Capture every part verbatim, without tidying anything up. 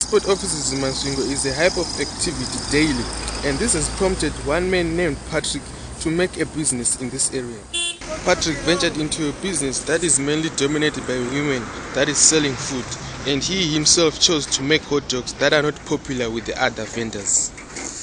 passport offices in Masvingo is a hype of activity daily, and this has prompted one man named Patrick to make a business in this area. Patrick ventured into a business that is mainly dominated by women, that is selling food, and he himself chose to make hot dogs that are not popular with the other vendors.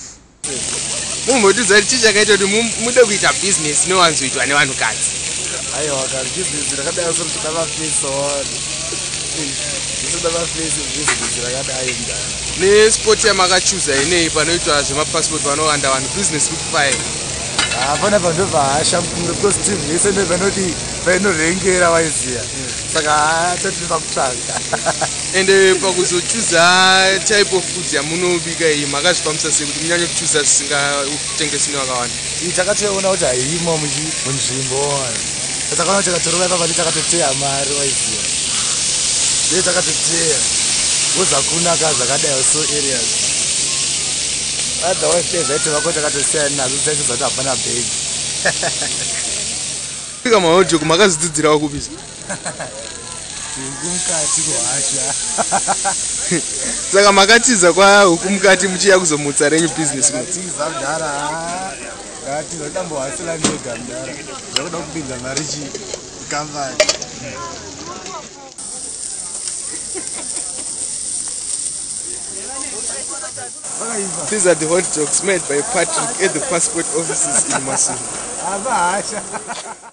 Business no one's with anyone who can't. I want business. I got also to cover face on. This is the face of business. I got I am. Ne sport ya makachuza ine panoitwa zvema passport vanowanda vanhu business book file. Ah, pana vanhu vasha because team yese nevanoti vanorengera vaiziya. Saka tati vakutsvaka. Ende pakuzochuza type of food yamunobika iyi makazvifamisa sei kuti munyanye kuchuza zvisingatengeswi nevakawanda? Takatoona kuti haimo munzvimbo. Takaona kuti takatoroka papa takatoteya mari waiziya. Ndiye takatoteya. Woza kunaka zvakadai so areas. Otherwise zvaiti vakoti takatosiya nazo zvaiti zati hapana bhegi. Pika mahodho kumakazidzidzirawo kupisa. Hukumukati kuhasha. Saka makatiza kwa hukumukati muchiya kuzomutsa renyu business mutiza kudhara. Ngati ndotambohasira ndega mudhara. Ndakuda kupinza mari chikambani. These are the hot dogs made by Patrick at the passport offices in Masvingo.